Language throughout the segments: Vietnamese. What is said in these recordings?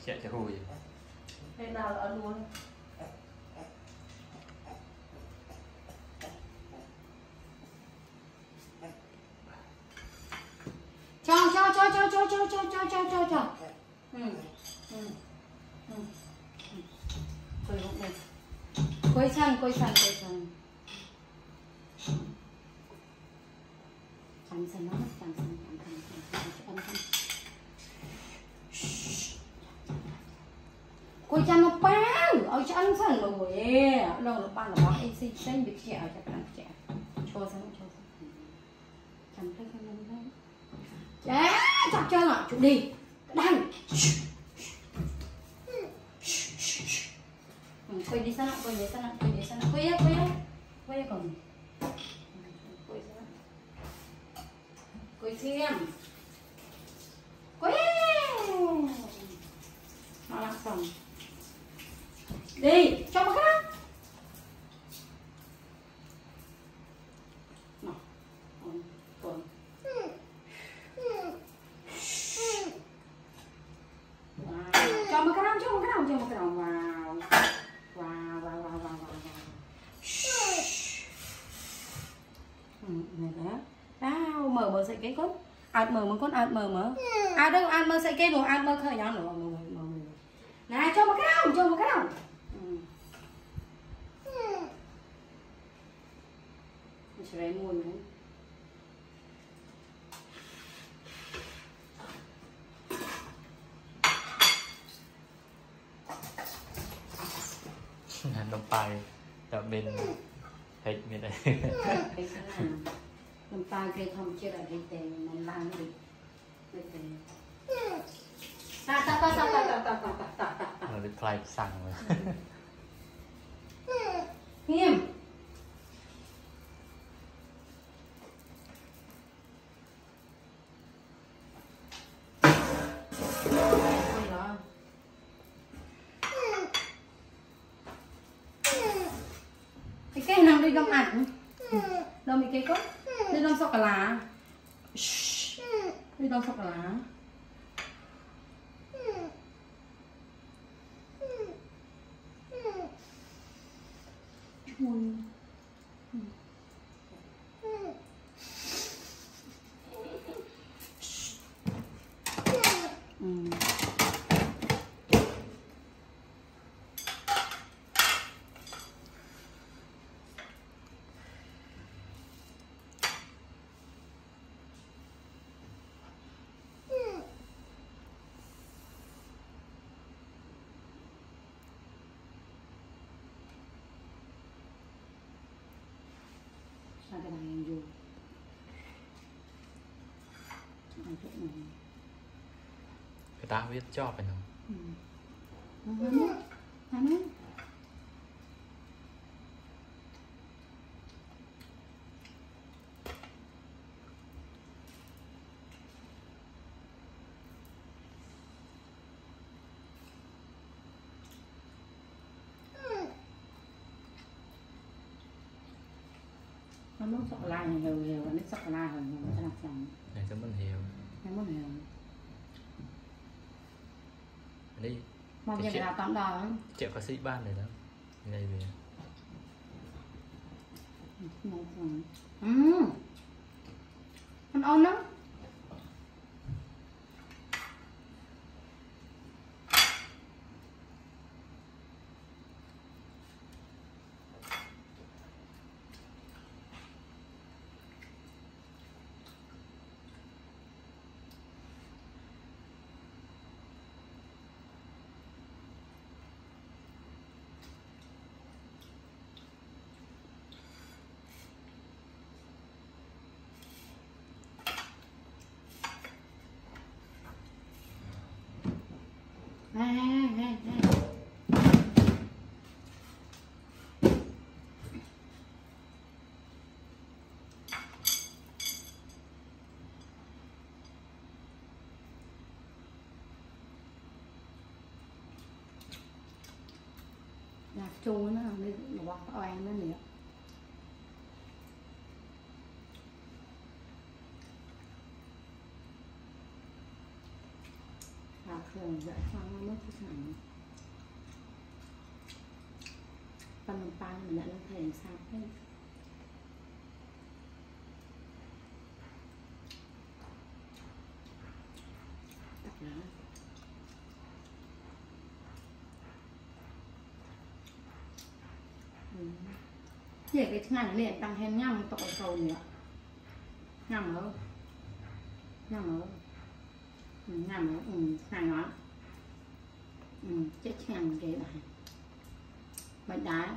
Chạy cho hùi. Thế nào là ăn luôn. Cho. Quay sang. Chăm sân nó, chăm sân. Quay chăm nó bán, ở cho ăn sân rồi. Đâu là bán là bán anh xin xanh bị trẻ cho bạn trẻ. Cho sang. Chăm thấy con lên đấy. Đấy, chọc chân ạ, chụp đi. Đằng. Quay đi sana. Quay đi còn. Quay xem. Quay. Nó lặng xong. Đi, cho một cái đó. Nào. Còn. Cho một cái nào vào. Wow. Này đó. Wow, mở sợi cây con. Mở con mở. Đâu mở sợi cây rồi, mở khởi nhau nữa. Mở. Này, cho một cái nào. Sẽ lấy muôn nữa. Nông bài ở bên hình bên đây. Nông bài cái không chưa lại cái tiền mình làm đi. Ta. Nó được play sang rồi. Nghiêm. Cái nào đi trong ảnh. Đâuมีcái cốt. Đi trong sọc cả lá. Đi trong sọc cả lá. Cái này em vô. Người ta biết cho phải không? Nó sọc lại nhiều, nó sọc lại rồi nó làm xong. Này cho mình hiểu. Đi. Mong như là tóm đỏ không? Triệu ca sĩ ban này đó. Đây về. Ăn ôn lắm. Này. Nhạc chung nó bọc oan nó nữa. thường dạ xong nó chút này phần pan mình đã lên thèm sao hết đặt lá vậy cái ngành liền tăng thêm nhầm tội cầu nữa nhầm ở ngành đó chết ngành cái này bệnh đá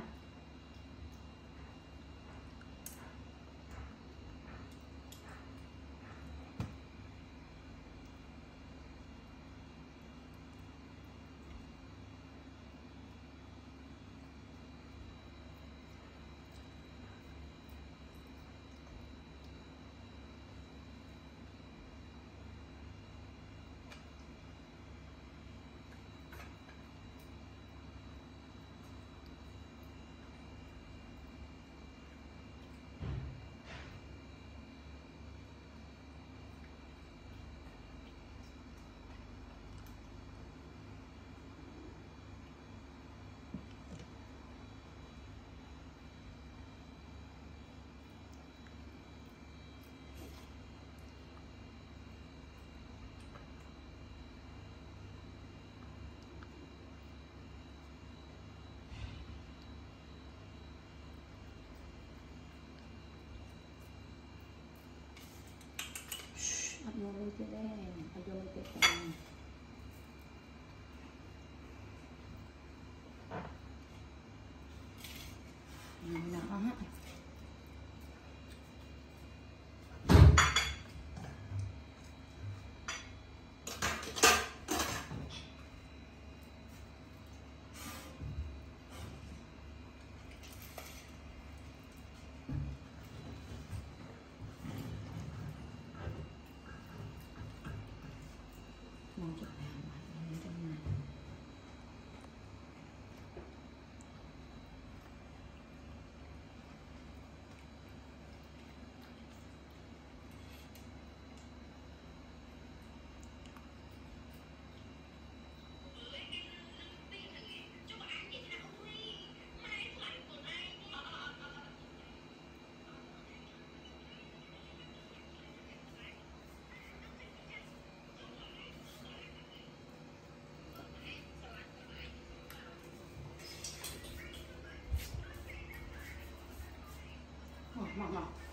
vô lên cái đen, vô lên cái đen. Đó. Ngọt.